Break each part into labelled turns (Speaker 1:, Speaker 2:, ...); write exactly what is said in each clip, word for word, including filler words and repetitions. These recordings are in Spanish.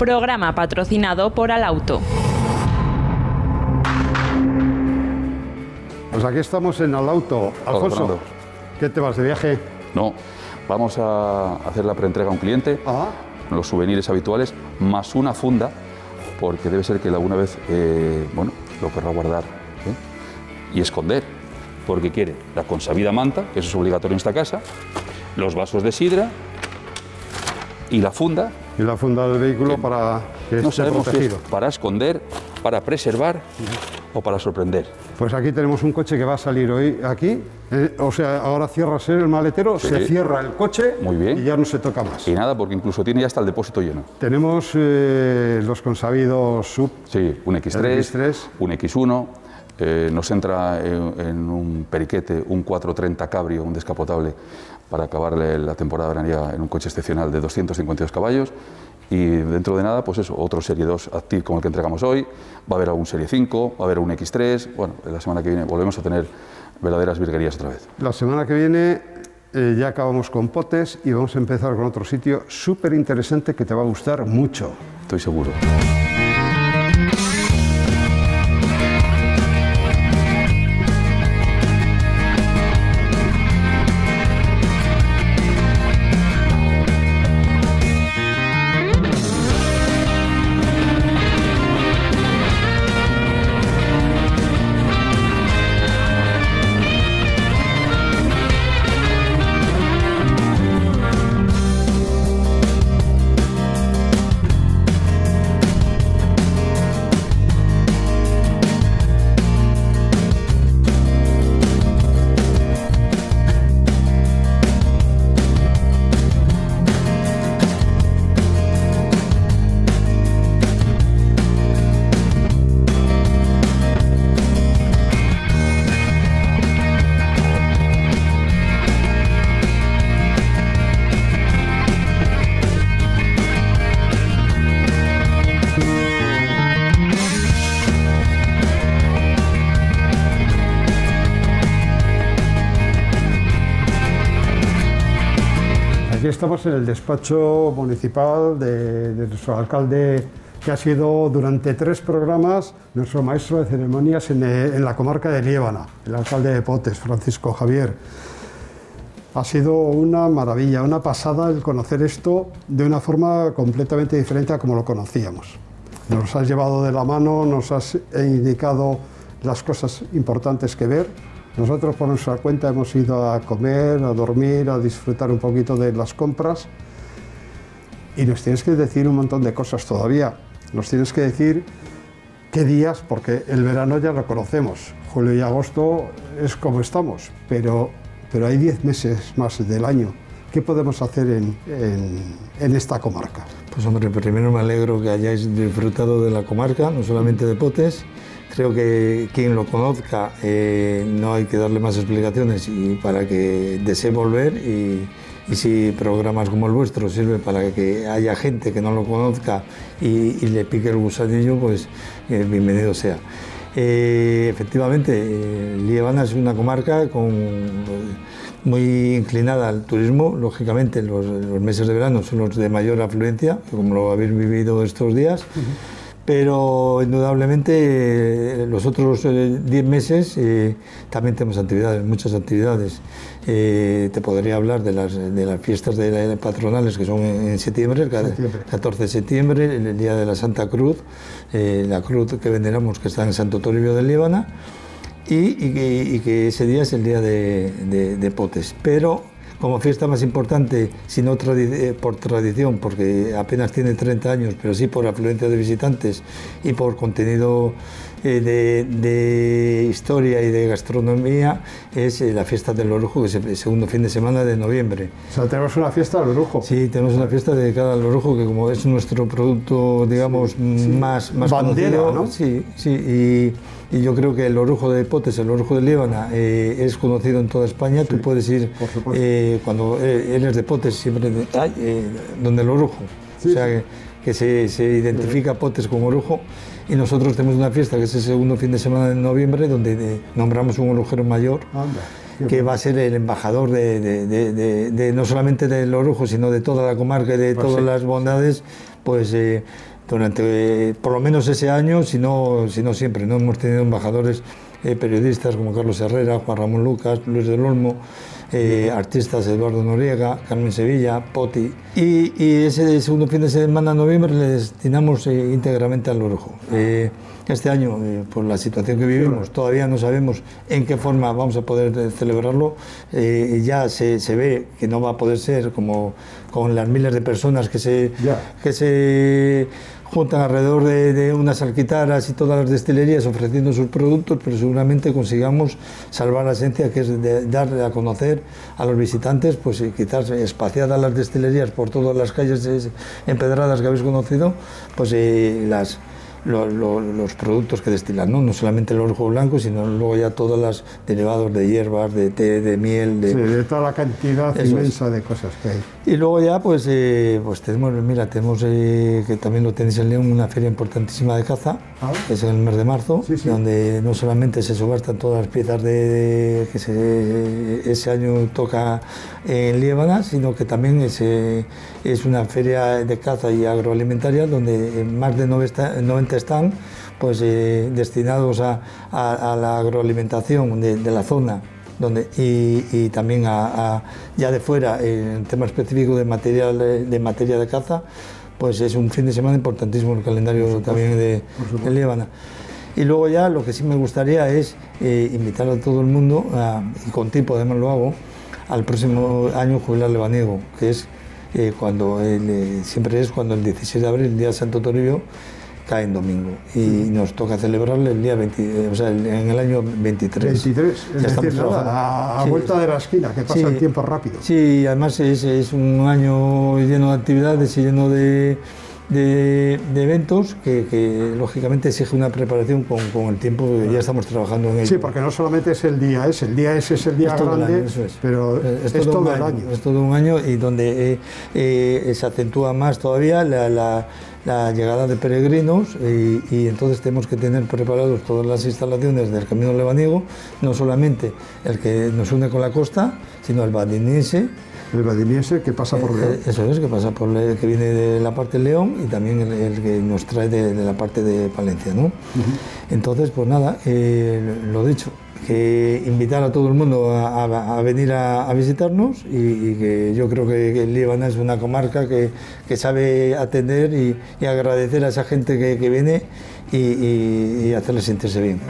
Speaker 1: Programa patrocinado por Alauto.
Speaker 2: Pues aquí estamos en Alauto. Alfonso,
Speaker 3: Hola,
Speaker 2: ¿qué te vas de viaje?
Speaker 3: No, vamos a hacer la preentrega a un cliente,
Speaker 2: Ah.
Speaker 3: los souvenirs habituales, más una funda, porque debe ser que alguna vez, eh, bueno, lo querrá guardar, ¿eh? Y esconder, porque quiere la consabida manta, que eso es obligatorio en esta casa, los vasos de sidra y la funda.
Speaker 2: Y la funda del vehículo
Speaker 3: que
Speaker 2: para que
Speaker 3: no
Speaker 2: esté
Speaker 3: sabemos si es
Speaker 2: protegido.
Speaker 3: para esconder, para preservar o para sorprender.
Speaker 2: Pues aquí tenemos un coche que va a salir hoy aquí. eh, o sea, ahora cierras el maletero,
Speaker 3: Sí.
Speaker 2: se cierra el coche.
Speaker 3: Muy bien.
Speaker 2: Y ya no se toca más.
Speaker 3: Y nada, porque incluso tiene ya hasta el depósito lleno.
Speaker 2: Tenemos eh, los consabidos sub.
Speaker 3: Sí, un equis tres,
Speaker 2: El equis tres.
Speaker 3: un equis uno, eh, nos entra en, en un periquete, un cuatrocientos treinta Cabrio, un descapotable, para acabarle la temporada veraniega en un coche excepcional de doscientos cincuenta y dos caballos. Y dentro de nada, pues eso, otro Serie dos Active como el que entregamos hoy, va a haber algún Serie cinco, va a haber un equis tres, bueno, la semana que viene volvemos a tener verdaderas virguerías otra vez.
Speaker 2: La semana que viene eh, ya acabamos con Potes y vamos a empezar con otro sitio súper interesante que te va a gustar mucho.
Speaker 3: Estoy seguro.
Speaker 2: Aquí estamos en el despacho municipal de, de nuestro alcalde, que ha sido durante tres programas nuestro maestro de ceremonias en, en la comarca de Liébana, el alcalde de Potes, Francisco Javier. Ha sido una maravilla, una pasada el conocer esto de una forma completamente diferente a como lo conocíamos. Nos has llevado de la mano, nos has indicado las cosas importantes que ver. Nosotros por nuestra cuenta hemos ido a comer, a dormir, a disfrutar un poquito de las compras y nos tienes que decir un montón de cosas todavía. Nos tienes que decir qué días, porque el verano ya lo conocemos, julio y agosto es como estamos, pero, pero hay diez meses más del año. ¿Qué podemos hacer en, en, en esta comarca?
Speaker 4: Pues hombre, primero me alegro que hayáis disfrutado de la comarca, no solamente de Potes. Creo que quien lo conozca eh, no hay que darle más explicaciones y para que desee volver y, y si programas como el vuestro sirve para que haya gente que no lo conozca y, y le pique el gusanillo, pues eh, bienvenido sea. Eh, efectivamente, eh, Liébana es una comarca con, muy inclinada al turismo. Lógicamente los, los meses de verano son los de mayor afluencia, como lo habéis vivido estos días. Uh-huh. Pero indudablemente eh, los otros diez eh, meses eh, también tenemos actividades, muchas actividades. Eh, te podría hablar de las, de las fiestas de, de patronales que son en, en septiembre, el catorce de septiembre, el día de la Santa Cruz, eh, la cruz que veneramos que está en Santo Toribio de Liébana y, y, que, y que ese día es el día de, de, de Potes. Pero como fiesta más importante, si no tradi por tradición, porque apenas tiene treinta años, pero sí por afluencia de visitantes y por contenido eh, de, de historia y de gastronomía, es eh, la fiesta del Orujo, que es el segundo fin de semana de noviembre.
Speaker 2: O sea, tenemos una fiesta del Orujo.
Speaker 4: Sí, tenemos una fiesta dedicada al Orujo, que como es nuestro producto, digamos, sí, sí. más, más
Speaker 2: bandera,
Speaker 4: conocido,
Speaker 2: ¿no?
Speaker 4: Sí, sí, y, y yo creo que el Orujo de Potes, el Orujo de Liébana, eh, es conocido en toda España. Sí, tú puedes ir, eh, cuando eh, eres de Potes, siempre de, ay, eh, donde el Orujo, sí, o sea, que, que se, se identifica sí. Potes con Orujo. Y nosotros tenemos una fiesta que es el segundo fin de semana de noviembre, donde de, nombramos un orujero mayor, Anda, que va a ser el embajador de, de, de, de, de no solamente del Orujo, sino de toda la comarca y de pues todas sí. las bondades. Pues eh, durante eh, por lo menos ese año, si no, si no siempre, ¿no? Hemos tenido embajadores eh, periodistas como Carlos Herrera, Juan Ramón Lucas, Luis del Olmo, eh, artistas Eduardo Noriega, Carmen Sevilla, Poti. Y, y ese segundo fin de semana de noviembre le destinamos eh, íntegramente al Orujo. Eh, este año, eh, por la situación que vivimos, todavía no sabemos en qué forma vamos a poder eh, celebrarlo. Eh, ya se, se ve que no va a poder ser como con las miles de personas que se, que se juntan alrededor de, de unas alquitaras y todas las destilerías ofreciendo sus productos, pero seguramente consigamos salvar la esencia, que es de dar a conocer a los visitantes, pues quizás espaciadas las destilerías por todas las calles empedradas que habéis conocido, pues eh, las Lo, lo, los productos que destilan, ¿no? No solamente el orujo blanco, sino luego ya todos los derivados de hierbas, de té, de miel, de,
Speaker 2: sí, de toda la cantidad inmensa es. de cosas que hay.
Speaker 4: Y luego ya pues, eh, pues tenemos, mira, tenemos eh, que también lo tenéis en León, una feria importantísima de caza, ah, que es en el mes de marzo, sí, sí. donde no solamente se subastan todas las piezas de, de, que se, ese año toca en Liébana, sino que también es, eh, es una feria de caza y agroalimentaria donde más de noventa están pues, eh, destinados a, a, a la agroalimentación de, de la zona donde, y, y también a, a, ya de fuera, en tema específico de, material, de materia de caza, pues es un fin de semana importantísimo en el calendario también de, de Liébana. Y luego ya lo que sí me gustaría es eh, invitar a todo el mundo, a, y con tiempo además lo hago, al próximo año jubilar lebaniego, que es eh, cuando, el, eh, siempre es cuando el dieciséis de abril, el día de Santo Toribio, cae en domingo y nos toca celebrarle el día veinte, o sea, en el año veintitrés.
Speaker 2: veintitrés, es
Speaker 4: ya
Speaker 2: decir, nada, a, a sí, vuelta de la esquina, que pasa sí, el tiempo rápido.
Speaker 4: Sí, además es, es un año lleno de actividades y lleno de, de, de eventos que, que lógicamente exige una preparación con, con el tiempo que ya estamos trabajando en ello.
Speaker 2: Sí, porque no solamente es el día ese, el día ese es el día es grande, año, es. pero es, es todo, todo el año, año.
Speaker 4: Es todo un año y donde eh, eh, se acentúa más todavía la, la la llegada de peregrinos y, y entonces tenemos que tener preparados todas las instalaciones del Camino Lebaniego, no solamente el que nos une con la costa, sino el badiniense.
Speaker 2: El badiniense que pasa por León.
Speaker 4: Eh, eso es, que pasa por León, que viene de la parte de León y también el, el que nos trae de, de la parte de Palencia, ¿no? Uh-huh. Entonces, pues nada, eh, lo dicho, que invitar a todo el mundo a, a, a venir a, a visitarnos y, y que yo creo que, que Liébana es una comarca que, que sabe atender y, y agradecer a esa gente que, que viene y, y, y hacerles sentirse bien.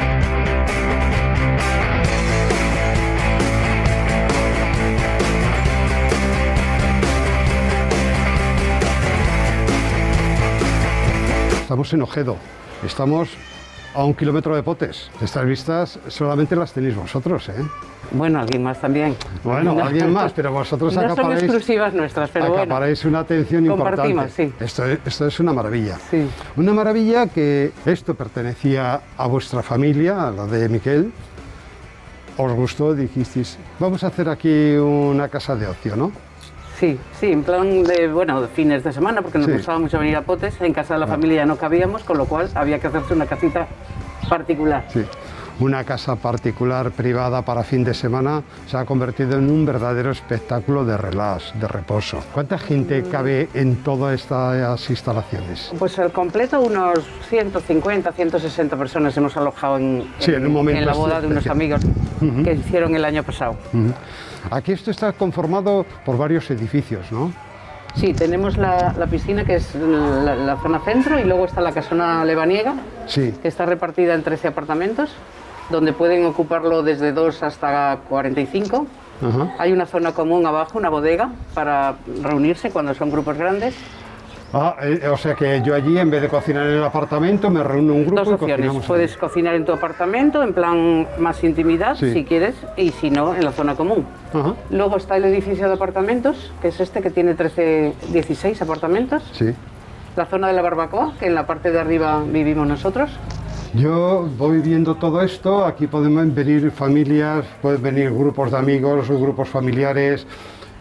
Speaker 2: Estamos en Ojedo, estamos a un kilómetro de Potes. Estas vistas solamente las tenéis vosotros, ¿eh?
Speaker 5: Bueno, alguien más también.
Speaker 2: Bueno, no. alguien más, pero vosotros
Speaker 5: no
Speaker 2: acaparáis...
Speaker 5: No son exclusivas nuestras, pero
Speaker 2: acaparáis
Speaker 5: bueno.
Speaker 2: una atención
Speaker 5: Compartimos,
Speaker 2: importante.
Speaker 5: Sí.
Speaker 2: Esto, es, esto es una maravilla.
Speaker 5: Sí.
Speaker 2: Una maravilla que esto pertenecía a vuestra familia, a la de Miquel. Os gustó, dijisteis, vamos a hacer aquí una casa de ocio, ¿no?
Speaker 5: Sí, sí, en plan de, bueno, de fines de semana, porque nos sí. gustaba mucho venir a Potes, en casa de la ah. familia no cabíamos, con lo cual había que hacerse una casita particular.
Speaker 2: Sí, una casa particular, privada para fin de semana, se ha convertido en un verdadero espectáculo de relax, de reposo. ¿Cuánta gente cabe en todas estas instalaciones?
Speaker 5: Pues al completo unos ciento cincuenta, ciento sesenta personas hemos alojado en,
Speaker 2: sí, en, en, un momento
Speaker 5: en la boda de unos amigos uh-huh. que hicieron el año pasado.
Speaker 2: Uh-huh. Aquí esto está conformado por varios edificios, ¿no?
Speaker 5: Sí, tenemos la, la piscina, que es la, la zona centro, y luego está la casona lebaniega,
Speaker 2: sí.
Speaker 5: que está repartida en trece apartamentos, donde pueden ocuparlo desde dos hasta cuarenta y cinco. Uh-huh. Hay una zona común abajo, una bodega, para reunirse cuando son grupos grandes.
Speaker 2: Ah, eh, o sea que yo allí, en vez de cocinar en el apartamento, me reúno un grupo
Speaker 5: Dos opciones.
Speaker 2: y cocinamos.
Speaker 5: Puedes
Speaker 2: allí.
Speaker 5: cocinar en tu apartamento, en plan más intimidad, sí. si quieres, y si no, en la zona común. Uh-huh. Luego está el edificio de apartamentos, que es este, que tiene trece, dieciséis apartamentos.
Speaker 2: Sí.
Speaker 5: La zona de la barbacoa, que en la parte de arriba vivimos nosotros.
Speaker 2: Yo voy viendo todo esto, aquí pueden venir familias, pueden venir grupos de amigos, grupos familiares. Eh,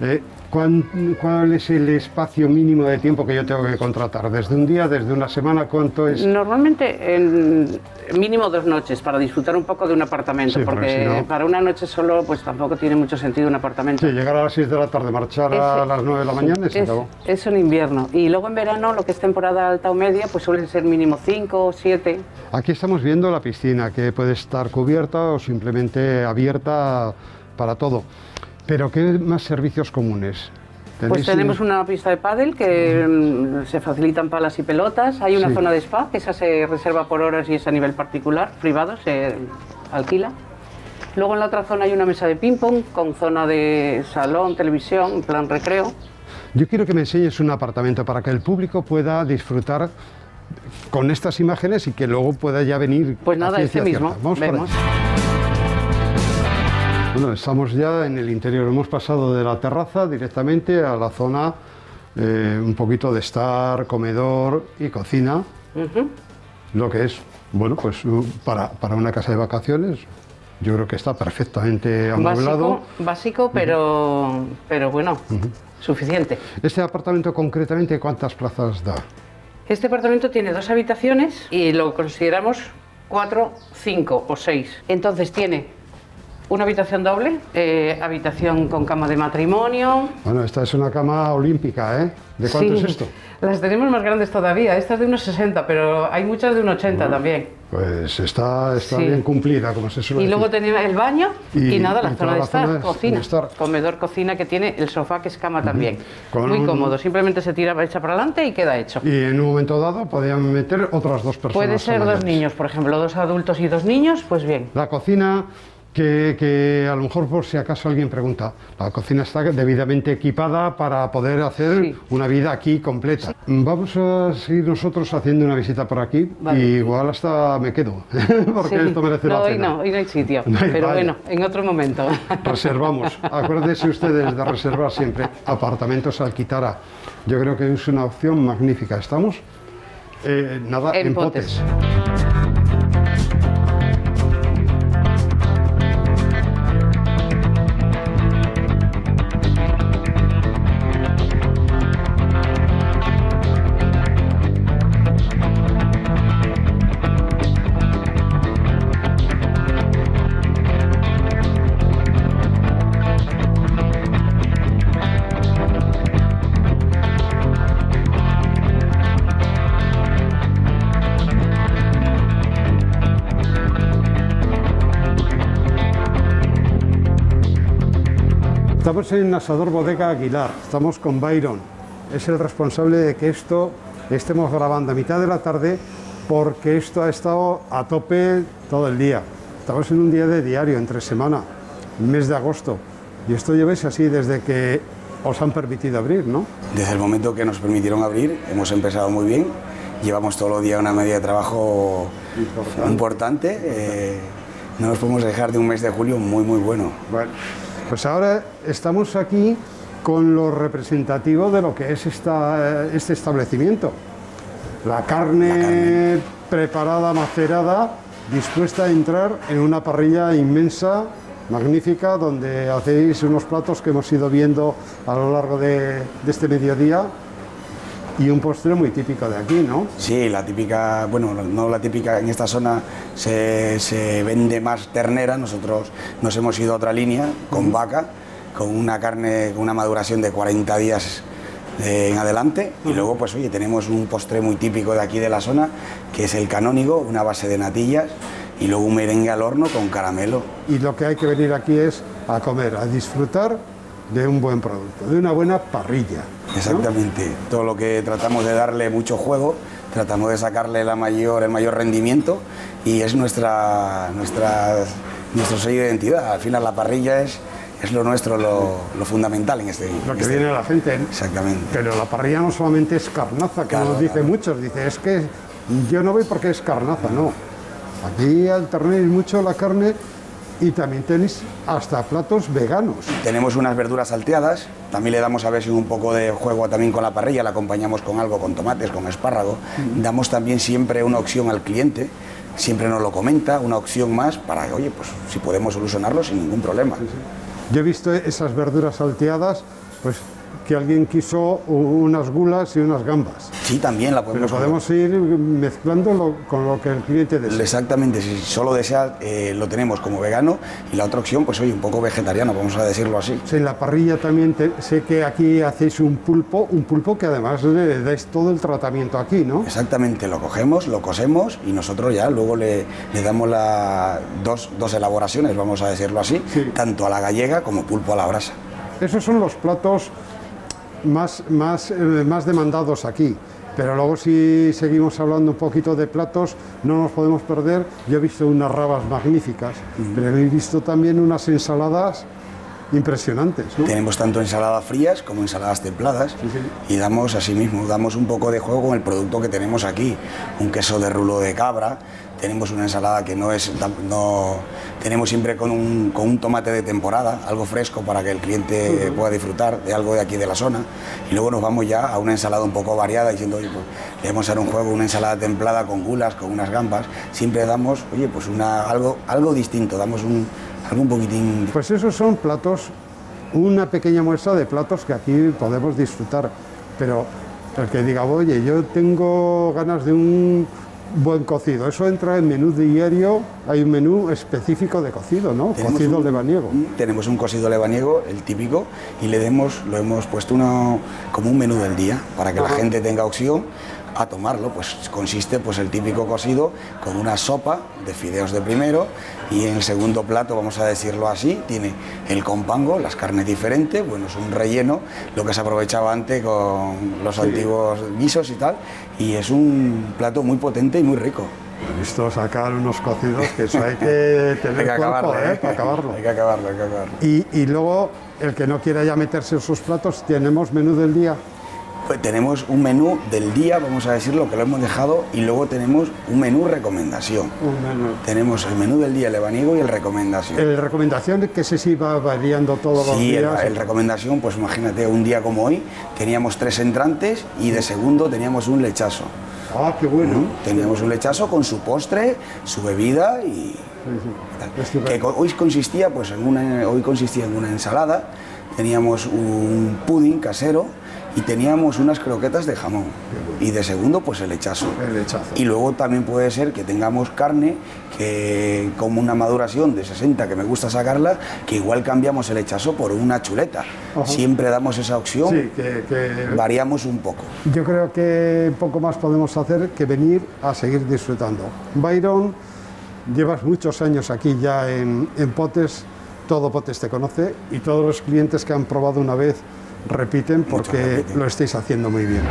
Speaker 2: ¿Cuán, ¿Cuál es el espacio mínimo de tiempo que yo tengo que contratar? ¿Desde un día, desde una semana? ¿Cuánto es?
Speaker 5: Normalmente en mínimo dos noches para disfrutar un poco de un apartamento,
Speaker 2: Sí,
Speaker 5: porque,
Speaker 2: porque si no-
Speaker 5: para una noche solo pues tampoco tiene mucho sentido un apartamento.
Speaker 2: Sí, llegar a las seis de la tarde, marchar a
Speaker 5: Ese-
Speaker 2: las nueve de la mañana y se
Speaker 5: Es,
Speaker 2: acabó.
Speaker 5: eso en invierno. Y luego en verano, lo que es temporada alta o media, pues suelen ser mínimo cinco o siete.
Speaker 2: Aquí estamos viendo la piscina, que puede estar cubierta o simplemente abierta para todo. Pero ¿qué más servicios comunes?
Speaker 5: Pues
Speaker 2: ¿Tenéis-
Speaker 5: tenemos una pista de pádel que mm, se facilitan palas y pelotas. Hay una
Speaker 2: Sí.
Speaker 5: zona de spa, que esa se reserva por horas y es a nivel particular, privado, se alquila. Luego en la otra zona hay una mesa de ping-pong con zona de salón, televisión, en plan recreo.
Speaker 2: Yo quiero que me enseñes un apartamento para que el público pueda disfrutar con estas imágenes y que luego pueda ya venir.
Speaker 5: Pues
Speaker 2: a
Speaker 5: nada,
Speaker 2: ciencia
Speaker 5: este mismo.
Speaker 2: cierta. Vamos por ahí.
Speaker 5: Vemos.
Speaker 2: Bueno, estamos ya en el interior, hemos pasado de la terraza directamente a la zona eh, un poquito de estar, comedor y cocina,
Speaker 5: Ujú.
Speaker 2: lo que es, bueno, pues uh, para, para una casa de vacaciones, yo creo que está perfectamente amueblado.
Speaker 5: Básico, básico pero, pero bueno, suficiente.
Speaker 2: Este apartamento concretamente, ¿cuántas plazas da?
Speaker 5: Este apartamento tiene dos habitaciones y lo consideramos cuatro, cinco o seis. Entonces tiene una habitación doble, eh, habitación con cama de matrimonio.
Speaker 2: Bueno, esta es una cama olímpica, ¿eh? ¿De cuánto
Speaker 5: Sí,
Speaker 2: es esto?
Speaker 5: Las tenemos más grandes todavía. Esta es de unos sesenta, pero hay muchas de unos ochenta también.
Speaker 2: Pues está, está
Speaker 5: Sí.
Speaker 2: bien cumplida, como se suele
Speaker 5: Y
Speaker 2: decir.
Speaker 5: luego tenemos el baño y,
Speaker 2: Y-
Speaker 5: nada, la
Speaker 2: y
Speaker 5: zona
Speaker 2: toda
Speaker 5: de
Speaker 2: la
Speaker 5: estar,
Speaker 2: zona de-
Speaker 5: cocina,
Speaker 2: de estar.
Speaker 5: comedor, cocina que tiene el sofá que es cama también.
Speaker 2: Con
Speaker 5: Muy
Speaker 2: un-
Speaker 5: cómodo, simplemente se tira, echa para adelante y queda hecho.
Speaker 2: Y en un momento dado podían meter otras dos personas.
Speaker 5: Puede ser dos
Speaker 2: mayores.
Speaker 5: niños, por ejemplo, dos adultos y dos niños, pues bien.
Speaker 2: La cocina, que, que a lo mejor por si acaso alguien pregunta, la cocina está debidamente equipada para poder hacer
Speaker 5: Sí.
Speaker 2: una vida aquí completa. Vamos a seguir nosotros haciendo una visita por aquí
Speaker 5: Vale.
Speaker 2: y igual hasta me quedo, porque
Speaker 5: Sí.
Speaker 2: esto merece
Speaker 5: no,
Speaker 2: la
Speaker 5: hoy
Speaker 2: pena.
Speaker 5: no, hoy no hay sitio,
Speaker 2: No hay-
Speaker 5: pero
Speaker 2: vaya.
Speaker 5: bueno, en otro momento.
Speaker 2: Reservamos. Acuérdense ustedes de reservar siempre apartamentos Alquitara. Yo creo que es una opción magnífica. ¿Estamos? Eh, nada,
Speaker 5: En
Speaker 2: en,
Speaker 5: Potes.
Speaker 2: Potes. Estamos en Asador Bodega Aguilar, estamos con Byron, es el responsable de que esto estemos grabando a mitad de la tarde porque esto ha estado a tope todo el día. Estamos en un día de diario, entre semana, el mes de agosto, y esto lleváis así desde que os han permitido abrir, ¿no?
Speaker 6: Desde el momento que nos permitieron abrir, hemos empezado muy bien, llevamos todos los días una media de trabajo
Speaker 2: Importante.
Speaker 6: importante, eh, no nos podemos dejar de un mes de julio muy muy bueno.
Speaker 2: Bueno, pues ahora estamos aquí con lo representativo de lo que es esta, este establecimiento. La carne,
Speaker 6: La carne.
Speaker 2: preparada, macerada, dispuesta a entrar en una parrilla inmensa, magnífica, donde hacéis unos platos que hemos ido viendo a lo largo de, de este mediodía y un postre muy típico de aquí, ¿no?
Speaker 6: Sí, la típica, bueno, no la típica, en esta zona se, se vende más ternera, nosotros nos hemos ido a otra línea con vaca, con una carne, con una maduración de cuarenta días eh, en adelante, y luego pues oye, tenemos un postre muy típico de aquí de la zona, que es el canónigo, una base de natillas, y luego un merengue al horno con caramelo.
Speaker 2: Y lo que hay que venir aquí es a comer, a disfrutar de un buen producto, de una buena parrilla, ¿no?
Speaker 6: Exactamente, todo lo que tratamos de darle mucho juego, tratamos de sacarle la mayor, el mayor rendimiento, y es nuestra, nuestra, nuestro sello de identidad. Al final la parrilla es, es lo nuestro, lo, lo fundamental en este.
Speaker 2: Lo que
Speaker 6: este-
Speaker 2: viene a la gente.
Speaker 6: Exactamente.
Speaker 2: Pero la parrilla no solamente es carnaza, que
Speaker 6: Claro,
Speaker 2: nos dicen
Speaker 6: claro.
Speaker 2: muchos, dice, es que yo no voy porque es carnaza, no. Aquí alternáis mucho la carne y también tenéis hasta platos veganos.
Speaker 6: Tenemos unas verduras salteadas, también le damos a veces un poco de juego también con la parrilla, la acompañamos con algo, con tomates, con espárrago. Damos también siempre una opción al cliente, siempre nos lo comenta, una opción más para, oye, pues si podemos solucionarlo sin ningún problema.
Speaker 2: Yo he visto esas verduras salteadas, pues que alguien quiso unas gulas y unas gambas.
Speaker 6: Sí, también la podemos...
Speaker 2: Pero podemos ir mezclándolo con lo que el cliente desea.
Speaker 6: Exactamente, si solo desea, eh, lo tenemos como vegano, y la otra opción, pues oye, un poco vegetariano, vamos a decirlo así.
Speaker 2: Sí, en la parrilla también te, sé que aquí hacéis un pulpo, un pulpo que además le dais todo el tratamiento aquí, ¿no?
Speaker 6: Exactamente, lo cogemos, lo cosemos y nosotros ya luego le, le damos la, dos, dos elaboraciones, vamos a decirlo así, sí. Tanto a la gallega como pulpo a la brasa.
Speaker 2: Esos son los platos más, más, eh, más demandados aquí. Pero luego, si seguimos hablando un poquito de platos, no nos podemos perder. Yo he visto unas rabas magníficas, uh-huh. Pero he visto también unas ensaladas impresionantes, ¿no?
Speaker 6: Tenemos tanto ensaladas frías como ensaladas templadas, sí, sí. Y damos así mismo, damos un poco de juego con el producto que tenemos aquí. Un queso de rulo de cabra, tenemos una ensalada que no es... No, tenemos siempre con un, con un tomate de temporada, algo fresco para que el cliente uh-huh. pueda disfrutar de algo de aquí de la zona. Y luego nos vamos ya a una ensalada un poco variada, diciendo, oye, pues le vamos a dar un juego, una ensalada templada con gulas, con unas gambas. Siempre damos, oye, pues una, algo, algo distinto, damos un... algo un poquitín...
Speaker 2: Pues esos son platos, una pequeña muestra de platos que aquí podemos disfrutar, pero el que diga, oye, yo tengo ganas de un buen cocido, eso entra en menú diario, hay un menú específico de cocido, ¿no? Tenemos cocido un, lebaniego.
Speaker 6: Tenemos un cocido lebaniego, el típico, y le demos, lo hemos puesto uno, como un menú del día, para que Ajá. la gente tenga opción a tomarlo. Pues consiste, pues el típico cocido con una sopa de fideos de primero, y en el segundo plato, vamos a decirlo así, tiene el compango, las carnes diferentes, bueno, es un relleno, lo que se aprovechaba antes con los sí. antiguos guisos y tal, y es un plato muy potente y muy rico.
Speaker 2: He visto sacar unos cocidos que eso hay que tener
Speaker 6: hay que acabarlo,
Speaker 2: cuerpo, ¿eh?
Speaker 6: ¿eh?
Speaker 2: Para acabarlo.
Speaker 6: Hay que acabarlo, hay que acabarlo.
Speaker 2: Y, y luego, el que no quiera ya meterse en sus platos, tenemos menú del día.
Speaker 6: Pues tenemos un menú del día, vamos a decirlo, que lo hemos dejado, y luego tenemos un menú recomendación.
Speaker 2: Un menú.
Speaker 6: Tenemos el menú del día lebaniego y el recomendación.
Speaker 2: El recomendación, que se sí va variando todos
Speaker 6: sí,
Speaker 2: los días.
Speaker 6: Sí, el, el recomendación, pues imagínate, un día como hoy, teníamos tres entrantes y de segundo teníamos un lechazo.
Speaker 2: Ah, qué bueno. ¿Mm?
Speaker 6: Teníamos un lechazo con su postre, su bebida y... Sí, sí. Que hoy consistía, pues, en una, hoy consistía en una ensalada, teníamos un pudding casero, y teníamos unas croquetas de jamón, y de segundo pues el lechazo.
Speaker 2: el lechazo.
Speaker 6: Y luego también puede ser que tengamos carne, que como una maduración de sesenta, que me gusta sacarla, que igual cambiamos el lechazo por una chuleta. Ajá. Siempre damos esa opción,
Speaker 2: sí, que, que...
Speaker 6: variamos un poco.
Speaker 2: Yo creo que poco más podemos hacer que venir a seguir disfrutando. Byron, llevas muchos años aquí ya en, en Potes, todo Potes te conoce, y todos los clientes que han probado una vez repiten porque repiten. Lo estáis haciendo muy bien.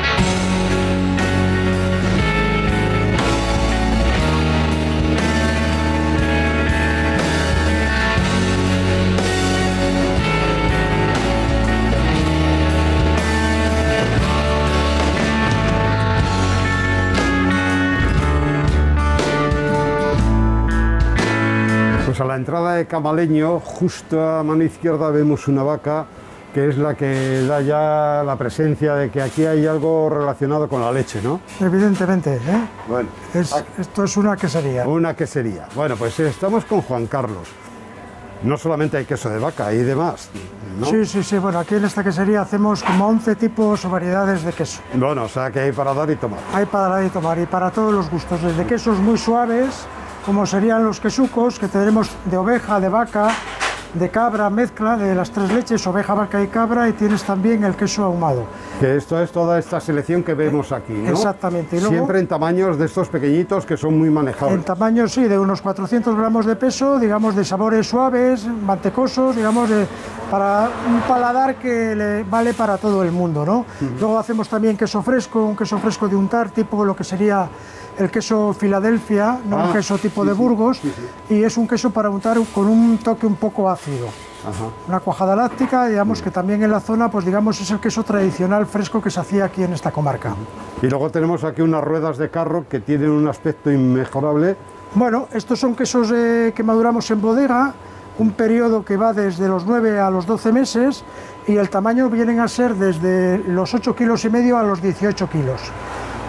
Speaker 2: Pues a la entrada de Camaleño, justo a mano izquierda, vemos una vaca que es la que da ya la presencia de que aquí hay algo relacionado con la leche, ¿no?
Speaker 7: Evidentemente, ¿eh?
Speaker 2: Bueno,
Speaker 7: es, esto es una quesería.
Speaker 2: Una quesería. Bueno, pues estamos con Juan Carlos. No solamente hay queso de vaca, hay demás, ¿no?
Speaker 7: Sí, sí, sí. Bueno, aquí en esta quesería hacemos como once tipos o variedades de queso.
Speaker 2: Bueno, o sea que hay para dar y tomar.
Speaker 7: Hay para dar y tomar, y para todos los gustos, desde quesos muy suaves, como serían los quesucos, que tenemos de oveja, de vaca, de cabra, mezcla de las tres leches, oveja, vaca y cabra, y tienes también el queso ahumado.
Speaker 2: Que esto es toda esta selección que vemos aquí, ¿no?
Speaker 7: Exactamente. Y luego,
Speaker 2: siempre en tamaños de estos pequeñitos que son muy manejables.
Speaker 7: En tamaños, sí, de unos cuatrocientos gramos de peso, digamos, de sabores suaves, mantecosos, digamos, de, para un paladar que le vale para todo el mundo, ¿no? Uh-huh. Luego hacemos también queso fresco, un queso fresco de untar, tipo lo que sería el queso Filadelfia, no ah, un queso tipo sí, de Burgos, sí, sí. Y es un queso para untar con un toque un poco ácido. Ajá. Una cuajada láctica, digamos, que también en la zona, pues digamos, es el queso tradicional fresco que se hacía aquí en esta comarca.
Speaker 2: Y luego tenemos aquí unas ruedas de carro que tienen un aspecto inmejorable.
Speaker 7: Bueno, estos son quesos eh, que maduramos en bodega, un periodo que va desde los nueve a los doce meses, y el tamaño vienen a ser desde los ocho kilos y medio a los dieciocho kilos.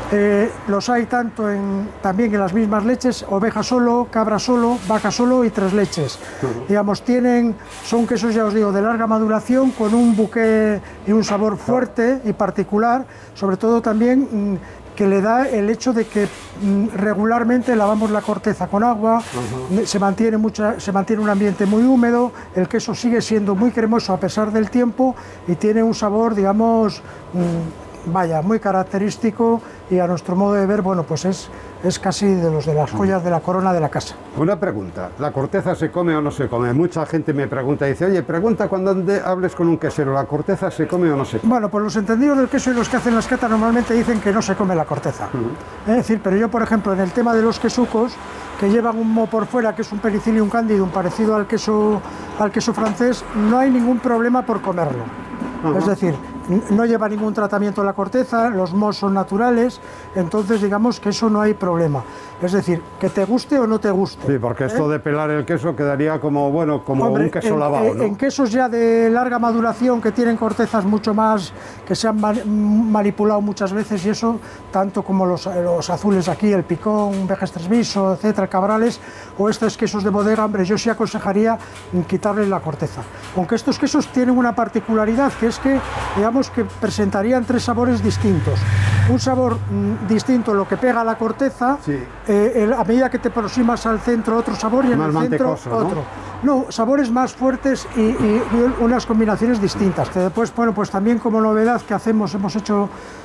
Speaker 7: Eh, los hay tanto en, también en las mismas leches, oveja solo, cabra solo, vaca solo y tres leches. Uh-huh. Digamos, tienen, son quesos, ya os digo, de larga maduración, con un buque y un sabor fuerte y particular, sobre todo también mmm, que le da el hecho de que mmm, regularmente lavamos la corteza con agua, uh-huh. se, mantiene mucha, se mantiene un ambiente muy húmedo, el queso sigue siendo muy cremoso a pesar del tiempo y tiene un sabor, digamos, mmm, vaya, muy característico, y a nuestro modo de ver, bueno, pues es, es casi de los de las joyas de la corona de la casa.
Speaker 2: Una pregunta, ¿la corteza se come o no se come? Mucha gente me pregunta, dice, oye, pregunta cuando hables con un quesero, ¿la corteza se come o no se come?
Speaker 7: Bueno, pues los entendidos del queso y los que hacen las catas normalmente dicen que no se come la corteza. Uh-huh. Es decir, pero yo, por ejemplo, en el tema de los quesucos, que llevan un moho por fuera, que es un pericilium candidum parecido al queso, al queso francés, no hay ningún problema por comerlo. Uh-huh. Es decir, no lleva ningún tratamiento la corteza, los mohos son naturales, entonces digamos que eso no hay problema. Es decir, que te guste o no te guste.
Speaker 2: Sí, porque esto ¿eh? de pelar el queso quedaría como, bueno, como Hombre, un queso
Speaker 7: en,
Speaker 2: lavado, ¿no?
Speaker 7: En quesos ya de larga maduración, que tienen cortezas mucho más, que se han manipulado muchas veces y eso, tanto como los, los azules aquí, el picón, Vejes Tresviso, etcétera, cabrales, o estos quesos de bodega, hombre, yo sí aconsejaría quitarles la corteza. Aunque estos quesos tienen una particularidad, que es que, digamos, que presentarían tres sabores distintos. Un sabor mmm, distinto, lo que pega a la corteza, sí. eh, el, a medida que te aproximas al centro otro sabor y en más el centro otro. ¿no? no, sabores más fuertes y, y, y unas combinaciones distintas. Que después, bueno, pues también como novedad que hacemos, hemos hecho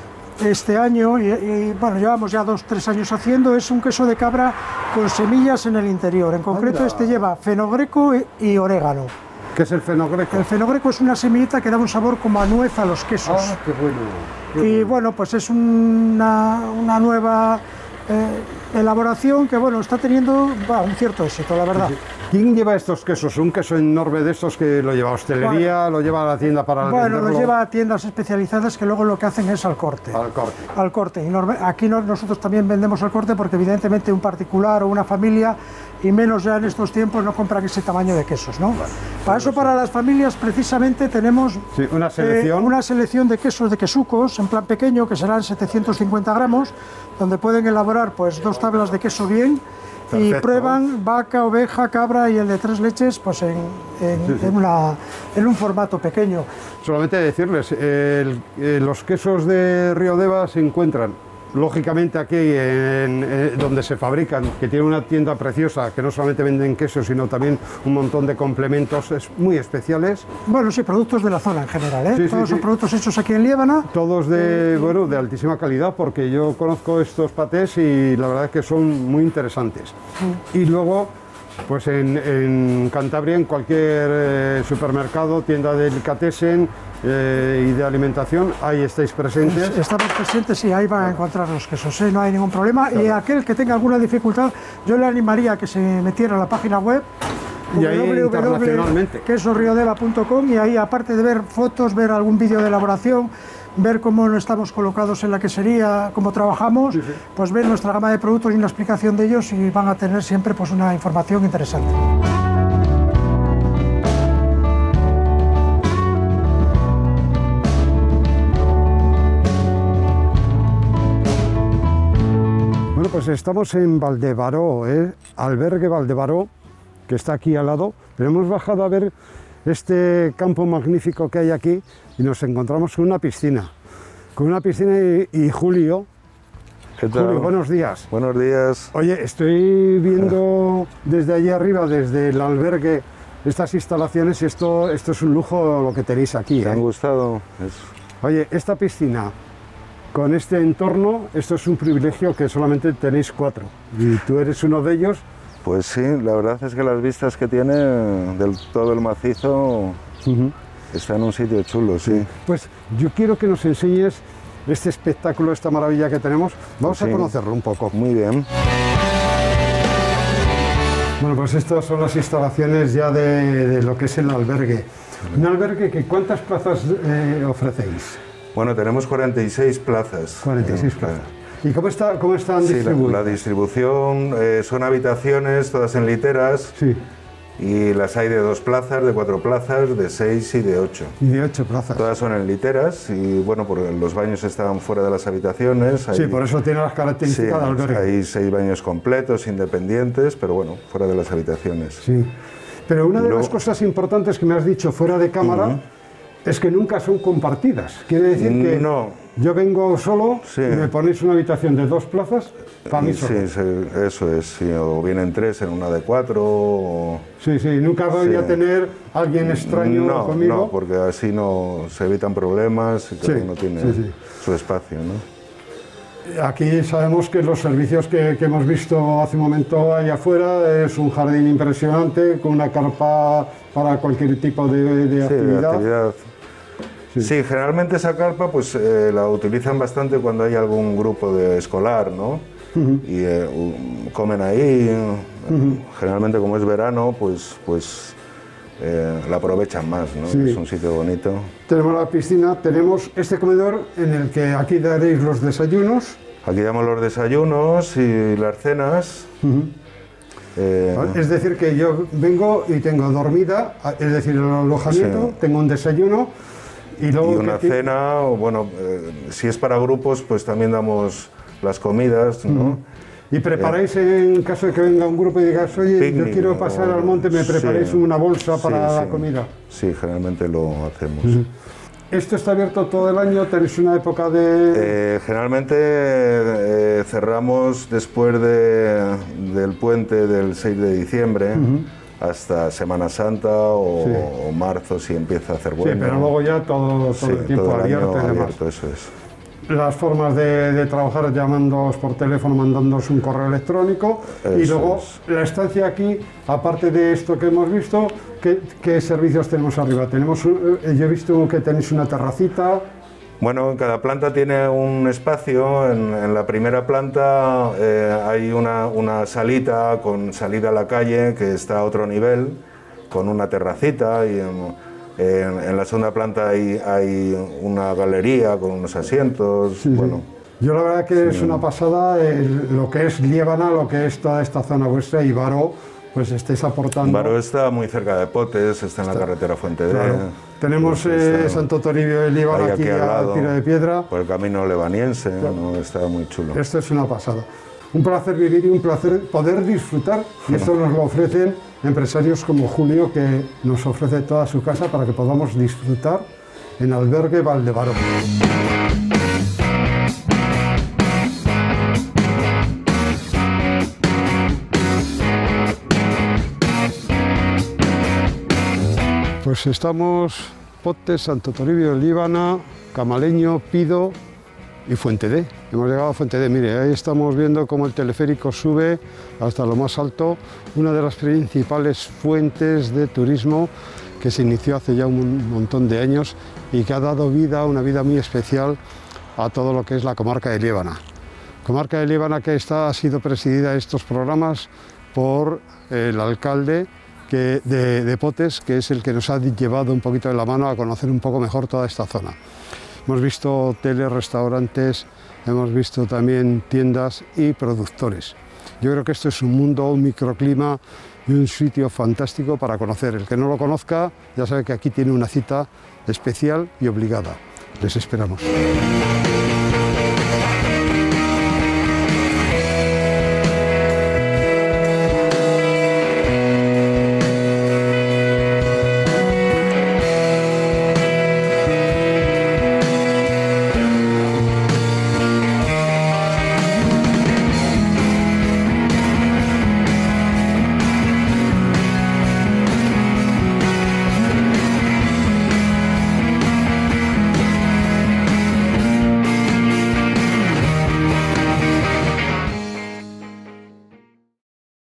Speaker 7: este año, y, y bueno, llevamos ya dos, tres años haciendo, es un queso de cabra con semillas en el interior. En concreto, Anda. este lleva fenogreco y, y orégano.
Speaker 2: ¿Qué es el fenogreco?
Speaker 7: El fenogreco es una semillita que da un sabor como a nuez a los quesos.
Speaker 2: ¡Ah, qué bueno! Qué
Speaker 7: y
Speaker 2: bueno.
Speaker 7: bueno, pues es una, una nueva eh, elaboración que, bueno, está teniendo bah, un cierto éxito, la verdad.
Speaker 2: Sí, sí. ¿Quién lleva estos quesos? ¿Un queso enorme de estos que lo lleva a hostelería, bueno, lo lleva a la tienda para
Speaker 7: Bueno,
Speaker 2: venderlo?
Speaker 7: lo lleva a tiendas especializadas que luego lo que hacen es al corte.
Speaker 2: Al corte.
Speaker 7: Al corte. Y aquí nosotros también vendemos al corte porque evidentemente un particular o una familia, y menos ya en estos tiempos, no compran ese tamaño de quesos, ¿no? Vale. Para eso, para las familias, precisamente tenemos
Speaker 2: sí, una, selección.
Speaker 7: Eh, una selección de quesos de quesucos en plan pequeño, que serán setecientos cincuenta gramos, donde pueden elaborar pues dos tablas de queso bien. Perfecto. Y prueban vaca, oveja, cabra y el de tres leches pues en, en, sí, sí. en, una, en un formato pequeño.
Speaker 2: Solamente decirles, eh, el, eh, los quesos de Río Deva se encuentran lógicamente aquí en, en, donde se fabrican, que tiene una tienda preciosa, que no solamente venden quesos, sino también un montón de complementos muy especiales.
Speaker 7: Bueno, sí, productos de la zona en general, ¿eh?
Speaker 2: Sí,
Speaker 7: Todos
Speaker 2: sí,
Speaker 7: son
Speaker 2: sí.
Speaker 7: productos hechos aquí en Liébana.
Speaker 2: Todos de, bueno, de altísima calidad, porque yo conozco estos patés y la verdad es que son muy interesantes. Sí. Y luego, pues en, en Cantabria, en cualquier eh, supermercado, tienda de delicatessen eh, y de alimentación, ahí estáis presentes.
Speaker 7: Estamos presentes y ahí van a encontrar los quesos, ¿eh? No hay ningún problema. Claro. Y aquel que tenga alguna dificultad, yo le animaría a que se metiera a la página web
Speaker 2: y ahí w w w punto
Speaker 7: queso río deva punto com, y ahí, aparte de ver fotos, ver algún vídeo de elaboración, ver cómo estamos colocados en la quesería, cómo trabajamos, sí, sí. pues ver nuestra gama de productos y una explicación de ellos, y van a tener siempre pues una información interesante.
Speaker 2: Bueno, pues estamos en Valdebaró, ¿eh? Albergue Valdebaró, que está aquí al lado, pero hemos bajado a ver este campo magnífico que hay aquí y nos encontramos con una piscina, con una piscina y, y Julio.
Speaker 8: ¿Qué tal?
Speaker 2: Julio, buenos días.
Speaker 8: Buenos días.
Speaker 2: Oye, estoy viendo desde allí arriba, desde el albergue, estas instalaciones, y esto, esto es un lujo lo que tenéis aquí.
Speaker 8: ¿Te
Speaker 2: ¿eh?
Speaker 8: han gustado? Es...
Speaker 2: Oye, esta piscina, con este entorno, esto es un privilegio que solamente tenéis cuatro, y tú eres uno de ellos.
Speaker 8: Pues sí, la verdad es que las vistas que tiene del todo el macizo uh-huh. está en un sitio chulo, sí.
Speaker 2: Pues yo quiero que nos enseñes este espectáculo, esta maravilla que tenemos. Vamos pues sí. a conocerlo un poco.
Speaker 8: Muy bien.
Speaker 2: Bueno, pues estas son las instalaciones ya de, de lo que es el albergue. Un albergue que ¿cuántas plazas eh, ofrecéis?
Speaker 8: Bueno, tenemos cuarenta y seis plazas.
Speaker 2: cuarenta y seis plazas. ¿Y cómo, está, cómo están
Speaker 8: sí,
Speaker 2: distribuidas?
Speaker 8: La, la distribución eh, son habitaciones, todas en literas.
Speaker 2: Sí.
Speaker 8: Y las hay de dos plazas, de cuatro plazas, de seis y de ocho.
Speaker 2: Y de ocho plazas.
Speaker 8: Todas son en literas y bueno, porque los baños estaban fuera de las habitaciones. Hay,
Speaker 2: sí, por eso tiene las características
Speaker 8: sí,
Speaker 2: de albergue.
Speaker 8: Hay seis baños completos, independientes, pero bueno, fuera de las habitaciones.
Speaker 2: Sí. Pero una de
Speaker 8: Luego,
Speaker 2: las cosas importantes que me has dicho fuera de cámara uh-huh. es que nunca son compartidas. Quiere decir que
Speaker 8: no.
Speaker 2: yo vengo solo
Speaker 8: sí.
Speaker 2: y me ponéis una habitación de dos plazas para mí solo.
Speaker 8: Sí, sí, eso es. Sí, o vienen tres en una de cuatro. O...
Speaker 2: Sí, sí, nunca voy sí. a tener alguien extraño
Speaker 8: no,
Speaker 2: conmigo.
Speaker 8: No, porque así no se evitan problemas y cada sí, uno tiene sí, sí. su espacio, ¿no?
Speaker 2: Aquí sabemos que los servicios que, que hemos visto hace un momento allá afuera es un jardín impresionante con una carpa para cualquier tipo de, de
Speaker 8: sí,
Speaker 2: actividad.
Speaker 8: De actividad. Sí. sí, generalmente esa carpa pues eh, la utilizan bastante cuando hay algún grupo de escolar, ¿no? Uh-huh. Y eh, comen ahí. Uh-huh. Generalmente como es verano, pues, pues eh, la aprovechan más, ¿no? Sí. Es un sitio bonito.
Speaker 2: Tenemos la piscina, tenemos este comedor en el que aquí daréis los desayunos.
Speaker 8: Aquí damos los desayunos y las cenas.
Speaker 2: Uh-huh. eh, es decir, que yo vengo y tengo dormida, es decir, el alojamiento, sí. tengo un desayuno. Y, luego
Speaker 8: y una cena, o bueno, eh, si es para grupos, pues también damos las comidas, ¿no? Uh-huh.
Speaker 2: ¿Y preparáis eh, en caso de que venga un grupo y digas, oye, picnic, yo quiero pasar o, al monte, me preparáis sí, una bolsa para
Speaker 8: sí,
Speaker 2: la
Speaker 8: sí.
Speaker 2: comida?
Speaker 8: Sí, generalmente lo hacemos.
Speaker 2: Uh-huh. ¿Esto está abierto todo el año? ¿Tenéis una época de...?
Speaker 8: Eh, generalmente eh, cerramos después de, del puente del seis de diciembre. Uh-huh. Hasta Semana Santa o, sí. o marzo si empieza a hacer bueno.
Speaker 2: Sí, pero luego ya todo, todo
Speaker 8: sí,
Speaker 2: el tiempo
Speaker 8: todo el
Speaker 2: abierto y demás.
Speaker 8: Abierto, eso es.
Speaker 2: Las formas de, de trabajar llamándoos por teléfono, mandándoos un correo electrónico eso y luego es. La estancia aquí, aparte de esto que hemos visto, ¿qué, qué servicios tenemos arriba? Tenemos, yo he visto que tenéis una terracita.
Speaker 8: Bueno, cada planta tiene un espacio. En, en la primera planta eh, hay una, una salita con salida a la calle que está a otro nivel, con una terracita. Y en, en, en la segunda planta hay, hay una galería con unos asientos.
Speaker 2: Sí, bueno, sí. Yo la verdad que sí. es una pasada eh, lo que es Liébana, lo que es toda esta zona vuestra y Varo. Pues estáis aportando...
Speaker 8: Varo está muy cerca de Potes, está en la está. carretera Fuente de...
Speaker 2: Claro. Tenemos eh, Santo Toribio de Líbana aquí, aquí al lado, tiro de piedra.
Speaker 8: Por el camino lebaniense, claro. ¿no? Está muy chulo.
Speaker 2: Esto es una pasada. Un placer vivir y un placer poder disfrutar. Y esto nos lo ofrecen empresarios como Julio, que nos ofrece toda su casa para que podamos disfrutar en Albergue Valdevaro. Pues estamos Potes, Santo Toribio de Líbana, Camaleño, Pido y Fuente D. Hemos llegado a Fuente D. Mire, ahí estamos viendo cómo el teleférico sube hasta lo más alto, una de las principales fuentes de turismo que se inició hace ya un montón de años y que ha dado vida, una vida muy especial a todo lo que es la comarca de Líbana. Comarca de Líbana que está, ha sido presidida estos programas por el alcalde Que de, de Potes, que es el que nos ha llevado un poquito de la mano a conocer un poco mejor toda esta zona. Hemos visto hoteles, restaurantes, hemos visto también tiendas y productores. Yo creo que esto es un mundo, un microclima y un sitio fantástico para conocer. El que no lo conozca ya sabe que aquí tiene una cita especial y obligada. Les esperamos.